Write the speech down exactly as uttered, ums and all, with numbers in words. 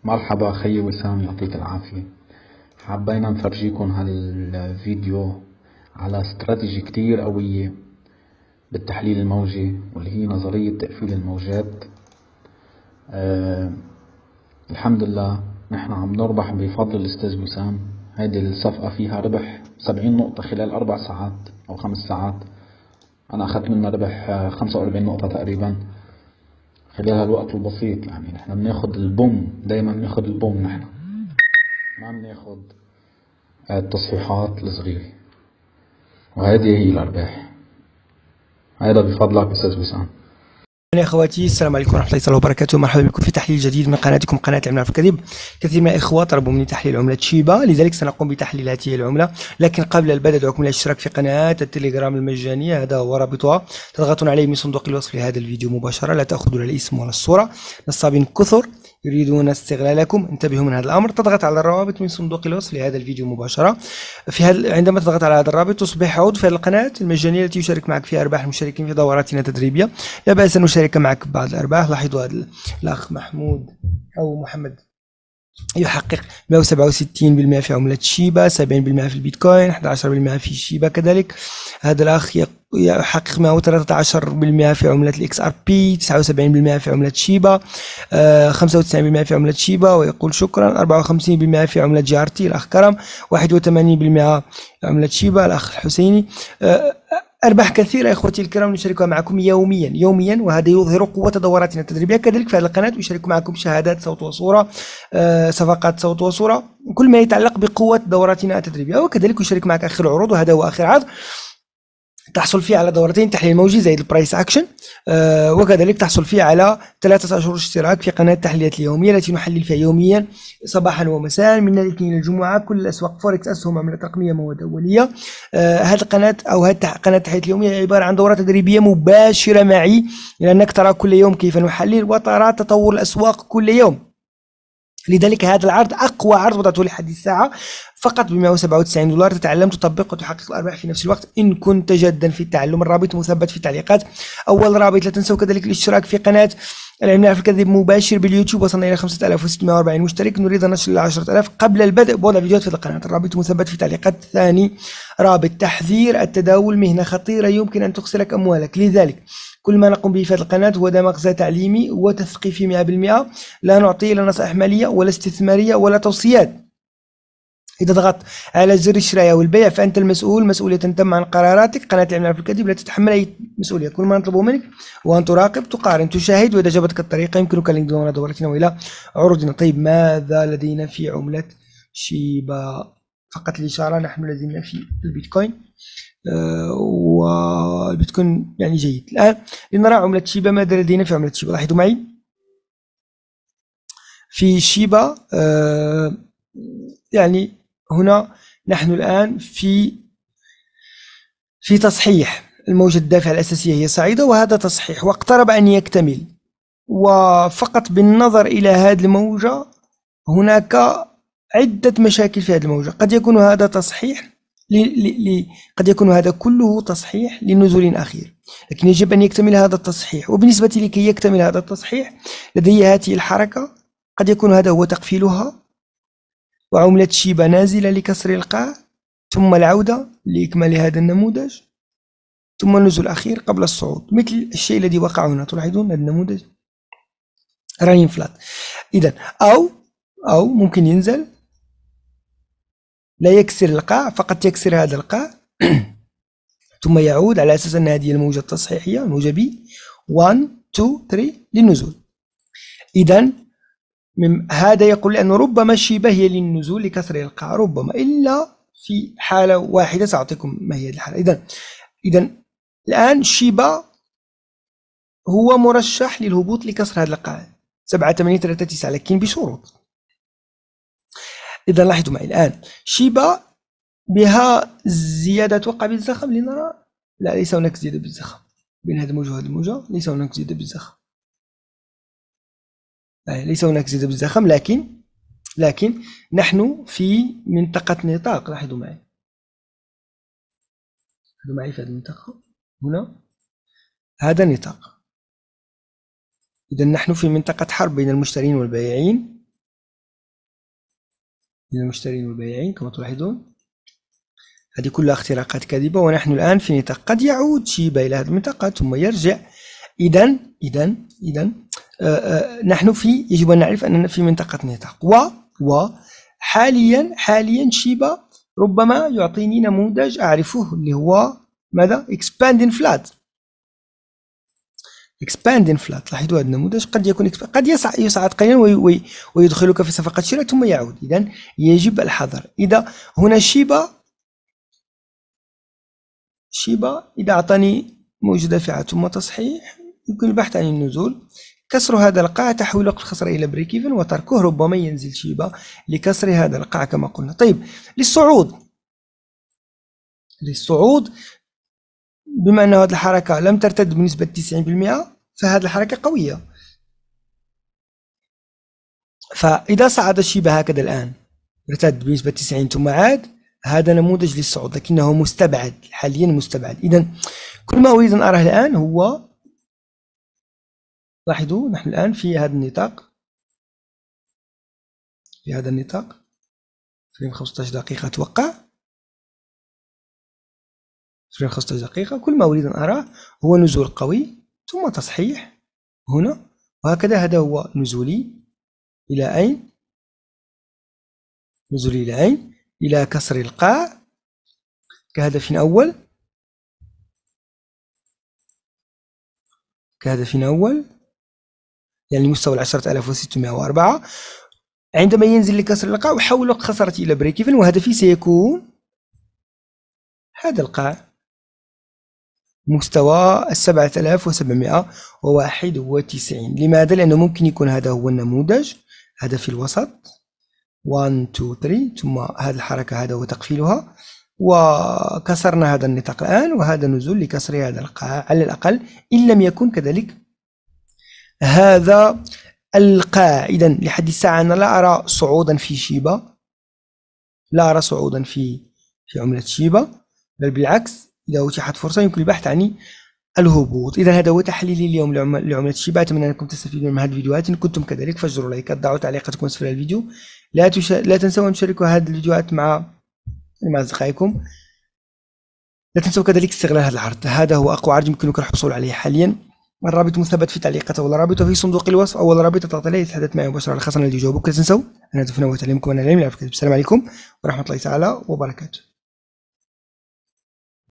مرحبا خيي وسام، يعطيك العافية. حبينا نفرجيكم هالفيديو على استراتيجي كتير قوية بالتحليل الموجي، واللي هي نظرية تقفيل الموجات. أه الحمد لله نحن عم نربح بفضل الأستاذ وسام. هيدي الصفقة فيها ربح سبعين نقطة خلال أربع ساعات أو خمس ساعات. أنا أخذت منها ربح خمسة وأربعين نقطة تقريبا خلال هالوقت البسيط. يعني نحن بناخد البوم، دايما بناخد البوم، نحن ما بناخد التصحيحات الصغيرة، وهذه هي الأرباح. هذا بفضلك أستاذ وسام. يا اخواتي، السلام عليكم ورحمه الله تعالى وبركاته. مرحبا بكم في تحليل جديد من قناتكم قناه العمله في الكذب. كثير من الاخوه طلبوا مني تحليل عمله شيبا، لذلك سنقوم بتحليل هذه العمله. لكن قبل البدء ادعوكم للاشتراك في قناه التليجرام المجانيه، هذا هو رابطها، تضغطون عليه من صندوق الوصف لهذا الفيديو مباشره. لا تاخذوا لا الاسم ولا الصوره، نصابين كثر يريدون استغلالكم، انتبهوا من هذا الامر. تضغط على الروابط من صندوق الوصف لهذا الفيديو مباشره. في هذا عندما تضغط على هذا الرابط تصبح عضو في هذه القناه المجانيه التي يشارك معك فيها ارباح المشاركين في دوراتنا التدريبيه. لا باس ان نشارك معك بعض الارباح. لاحظوا هذا الاخ محمود او محمد يحقق مئة وسبعة وستين بالمئة في عملة شيبا، سبعين بالمئة في البيتكوين، أحد عشر بالمئة في شيبا كذلك. هذا الأخ يحقق مئة وثلاثة عشر بالمئة في عملة الإكس آر بي، تسعة وسبعين بالمئة في عملة شيبا، خمسة وتسعين بالمئة في عملة شيبا ويقول شكرا. أربعة وخمسين بالمئة في عملة جي ار تي الأخ كرم، واحد وثمانين بالمئة في عملة شيبا الأخ الحسيني. أرباح كثيرة يا إخوتي الكرام نشاركها معكم يوميا يوميا، وهذا يظهر قوة دوراتنا التدريبية. كذلك في هذه القناة أشارك معكم شهادات صوت وصورة، آه، صفقات صوت وصورة، كل ما يتعلق بقوة دوراتنا التدريبية. وكذلك أشارك معك آخر العروض، وهذا هو آخر عرض تحصل فيه على دورتين تحليل موجي زائد البرايس اكشن، آه وكذلك تحصل فيه على ثلاثة اشهر اشتراك في قناه التحليلات اليوميه التي نحلل فيها يوميا صباحا ومساء من الاثنين الى الجمعه كل الاسواق فوركس، اسهم، عملات رقميه، مواد اوليه. آه هذه القناه او هذه قناه التحليلات اليوميه عباره عن دورات تدريبيه مباشره معي، لانك ترى كل يوم كيف نحلل وترى تطور الاسواق كل يوم. لذلك هذا العرض اقوى عرض وضعته لحد الساعه، فقط ب مئة وسبعة وتسعين دولار تتعلم، تطبق وتحقق الارباح في نفس الوقت ان كنت جادا في التعلم. الرابط مثبت في التعليقات، اول رابط. لا تنسوا كذلك الاشتراك في قناه العملاء في الكذب مباشر باليوتيوب. وصلنا الى خمسة آلاف وستمئة وأربعين مشترك، نريد النشر الى عشرة آلاف قبل البدء بوضع فيديوهات في القناه. الرابط مثبت في التعليقات. ثاني رابط، تحذير التداول مهنه خطيره يمكن ان تخسرك اموالك، لذلك كل ما نقوم به في هذه القناة هو مغزى تعليمي وتثقيفي مئة بالمئة، لا نعطي لا نصائح مالية ولا استثمارية ولا توصيات. إذا ضغطت على زر الشراء والبيع فأنت المسؤول، مسؤولية تم عن قراراتك. قناة العملاء في الكذب لا تتحمل أي مسؤولية، كل ما نطلبه منك هو أن تراقب، تقارن، تشاهد، وإذا جابتك الطريقة يمكنك الانضمام إلى دورتنا وإلى عروضنا. طيب ماذا لدينا في عملة شيبا؟ فقط الإشارة، نحن لدينا في البيتكوين، آه والبيتكوين يعني جيد. الآن لنرى عملة شيبا، ماذا لدينا في عملة شيبا؟ لاحظوا معي في شيبا، آه يعني هنا نحن الآن في في تصحيح الموجة الدافعة الأساسية هي صاعدة، وهذا تصحيح واقترب أن يكتمل. وفقط بالنظر إلى هذه الموجة هناك عدة مشاكل في هذه الموجة. قد يكون هذا تصحيح ل... ل... ل... قد يكون هذا كله تصحيح لنزول أخير، لكن يجب أن يكتمل هذا التصحيح. وبالنسبة لكي يكتمل هذا التصحيح لدي هذه الحركة، قد يكون هذا هو تقفيلها وعملة شيبا نازلة لكسر القاع، ثم العودة لإكمال هذا النموذج، ثم النزول الأخير قبل الصعود، مثل الشيء الذي وقع هنا. تلاحظون هذا النموذج رانين فلات. إذا أو أو ممكن ينزل لا يكسر القاع، فقط يكسر هذا القاع ثم يعود على أساس أن هذه الموجة التصحيحية، الموجة بي واحد اثنين ثلاثة للنزول. إذا هذا يقول أنه ربما شيبا هي للنزول لكسر القاع، ربما، إلا في حالة واحدة سأعطيكم ما هي الحالة. إذا إذا الآن شيبا هو مرشح للهبوط لكسر هذا القاع سبعة ثمانية ثلاثة تسعة، لكن بشروط. إذا لاحظوا معي الآن شيبا بها زيادة توقع بالزخم، لنرى لا، ليس هناك زيادة بالزخم بين هذه الموجة وهذه الموجة، ليس هناك زيادة بالزخم، ليس هناك زيادة بالزخم، لكن لكن نحن في منطقة نطاق. لاحظوا معي، لاحظوا معي في هذه المنطقة هنا، هذا نطاق. إذا نحن في منطقة حرب بين المشترين والبائعين، من المشترين والبائعين كما تلاحظون. هذه كلها اختراقات كاذبة، ونحن الآن في نطاق قد يعود شيبا إلى هذه المنطقة ثم يرجع. إذا إذا إذا نحن في يجب أن نعرف أننا في منطقة نطاق، و و حاليا حاليا شيبا ربما يعطيني نموذج أعرفه اللي هو ماذا؟ expand in flat. expand in flat. لاحظوا هذا النموذج قد يكون قد يصعد قليلا وي ويدخلك في صفقة شراء ثم يعود. إذا يجب الحذر. إذا هنا شيبا شيبا إذا أعطاني موجة دافعة ثم تصحيح يمكن البحث عن النزول، كسر هذا القاع، تحويل وقت الخسارة إلى بريك إيفن وتركه، ربما ينزل شيبا لكسر هذا القاع كما قلنا. طيب للصعود للصعود بما أن هذه الحركة لم ترتد بنسبة تسعين بالمئة فهذه الحركة قوية. فإذا صعد شيبا هكذا الآن ارتد بنسبة تسعين ثم عاد، هذا نموذج للصعود لكنه مستبعد حاليا مستبعد. إذا كل ما أريد أن أراه الآن هو، لاحظوا نحن الآن في هذا النطاق في هذا النطاق فريم خمسة عشر دقيقة توقع فريم خمسة عشر دقيقة. كل ما أريد أن أراه هو نزول قوي ثم تصحيح هنا، وهكذا هذا هو نزولي إلى أين؟ نزولي إلى أين؟ إلى كسر القاع كهدف أول كهدف أول يعني مستوى العشرة آلاف وستمائة وأربعة. عندما ينزل لكسر القاع أحول وقت خسارتي إلى بريك إيفن، وهدفي سيكون هذا القاع مستوى السبعة آلاف وسبعمائة وواحد وتسعين. لماذا؟ لأنه ممكن يكون هذا هو النموذج، هدفي الوسط واحد اثنين ثلاثة ثم هذه الحركة هذا هو تقفيلها، وكسرنا هذا النطاق الآن، وهذا نزول لكسر هذا القاع على الأقل إن لم يكن كذلك هذا القاع. إذا لحد الساعة أنا لا أرى صعودا في شيبا، لا أرى صعودا في في عملة شيبا، بل بالعكس إذا أتيحت فرصة يمكن البحث عن الهبوط. إذا هذا هو تحليلي اليوم لعملة شيبا. أتمنى أنكم تستفيدون من هذه الفيديوهات. إن كنتم كذلك فاجروا لايكات، ضعوا تعليقاتكم أسفل الفيديو. لا تش... لا تنسوا أن تشاركوا هذه الفيديوهات مع مع أصدقائكم. لا تنسوا كذلك استغلال هذا العرض، هذا هو أقوى عرض يمكنك الحصول عليه حاليا. الرابط مثبت في تعليقات أول رابط وفي صندوق الوصف أول رابط تضغط عليه لتتحدث معي مباشرة على الخاصة الذي يجاوبك. لا تنسوا أن هدفنا هو تعليمكم أن العلم. السلام عليكم ورحمة الله تعالى وبركاته.